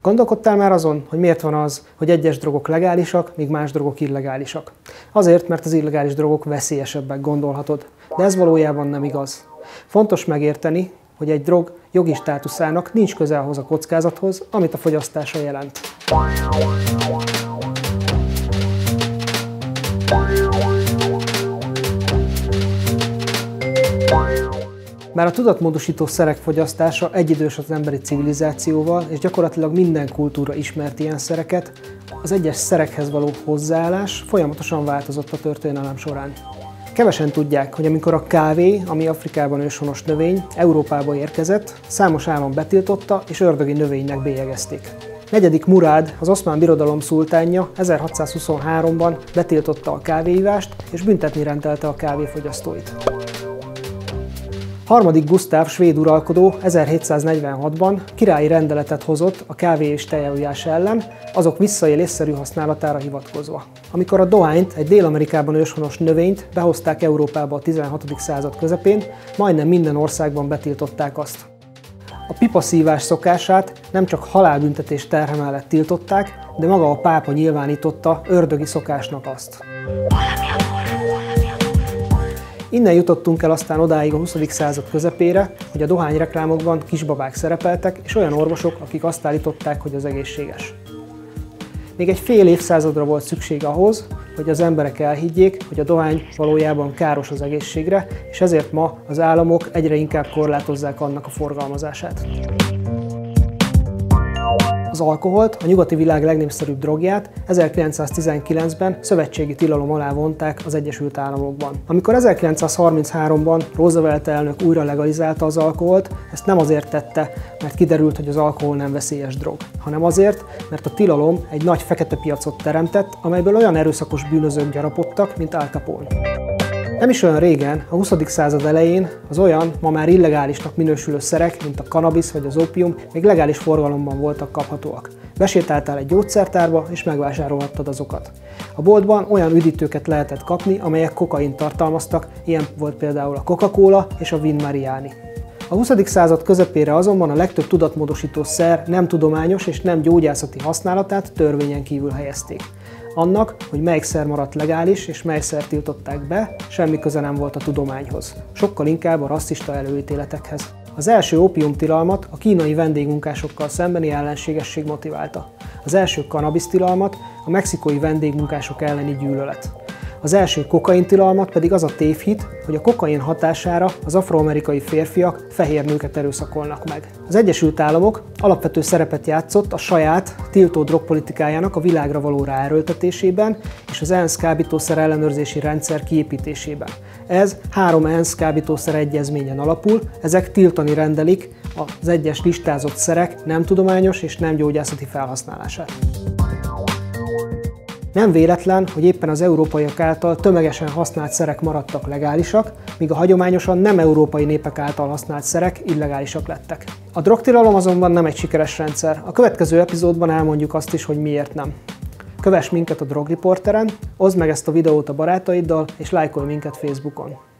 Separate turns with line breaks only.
Gondolkodtál már azon, hogy miért van az, hogy egyes drogok legálisak, míg más drogok illegálisak? Azért, mert az illegális drogok veszélyesebbek, gondolhatod. De ez valójában nem igaz. Fontos megérteni, hogy egy drog jogi státuszának nincs köze ahhoz a kockázathoz, amit a fogyasztása jelent. Bár a tudatmódosító szerek fogyasztása egyidős az emberi civilizációval, és gyakorlatilag minden kultúra ismert ilyen szereket, az egyes szerekhez való hozzáállás folyamatosan változott a történelem során. Kevesen tudják, hogy amikor a kávé, ami Afrikában őshonos növény, Európába érkezett, számos állam betiltotta és ördögi növénynek bélyegezték. Negyedik Murád, az Oszmán Birodalom szultánja 1623-ban betiltotta a kávéivást és büntetni rendelte a kávéfogyasztóit. Harmadik Gusztáv svéd uralkodó 1746-ban királyi rendeletet hozott a kávé és tejajás ellen, azok visszaélésszerű használatára hivatkozva. Amikor a dohányt, egy Dél-Amerikában őshonos növényt behozták Európába a 16. század közepén, majdnem minden országban betiltották azt. A pipaszívás szokását nem csak halálbüntetés terhe mellett tiltották, de maga a pápa nyilvánította ördögi szokásnak azt. Innen jutottunk el aztán odáig a 20. század közepére, hogy a dohányreklámokban kisbabák szerepeltek, és olyan orvosok, akik azt állították, hogy az egészséges. Még egy fél évszázadra volt szükség ahhoz, hogy az emberek elhiggyék, hogy a dohány valójában káros az egészségre, és ezért ma az államok egyre inkább korlátozzák annak a forgalmazását. Az alkoholt, a nyugati világ legnépszerűbb drogját 1919-ben szövetségi tilalom alá vonták az Egyesült Államokban. Amikor 1933-ban Roosevelt elnök újra legalizálta az alkoholt, ezt nem azért tette, mert kiderült, hogy az alkohol nem veszélyes drog, hanem azért, mert a tilalom egy nagy fekete piacot teremtett, amelyből olyan erőszakos bűnözők gyarapodtak, mint Al Capone. Nem is olyan régen, a 20. század elején az olyan, ma már illegálisnak minősülő szerek, mint a kannabisz vagy az ópium, még legális forgalomban voltak kaphatóak. Besétáltál egy gyógyszertárba és megvásárolhattad azokat. A boltban olyan üdítőket lehetett kapni, amelyek kokaint tartalmaztak, ilyen volt például a Coca-Cola és a Vin Mariani. A 20. század közepére azonban a legtöbb tudatmódosító szer nem tudományos és nem gyógyászati használatát törvényen kívül helyezték. Annak, hogy melyik szer maradt legális és mely szert tiltották be, semmi köze nem volt a tudományhoz, sokkal inkább a rasszista előítéletekhez. Az első ópiumtilalmat a kínai vendégmunkásokkal szembeni ellenségesség motiválta. Az első kannabisztilalmat a mexikói vendégmunkások elleni gyűlölet. Az első kokaintilalmat pedig az a tévhit, hogy a kokain hatására az afroamerikai férfiak fehér nőket erőszakolnak meg. Az Egyesült Államok alapvető szerepet játszott a saját tiltó drogpolitikájának a világra való ráerőltetésében és az ENSZ kábítószer ellenőrzési rendszer kiépítésében. Ez 3 ENSZ kábítószer egyezményen alapul, ezek tiltani rendelik az egyes listázott szerek nem tudományos és nem gyógyászati felhasználását. Nem véletlen, hogy éppen az európaiak által tömegesen használt szerek maradtak legálisak, míg a hagyományosan nem európai népek által használt szerek illegálisak lettek. A drogtilalom azonban nem egy sikeres rendszer. A következő epizódban elmondjuk azt is, hogy miért nem. Kövess minket a Drogriporteren, oszd meg ezt a videót a barátaiddal, és lájkolj minket Facebookon.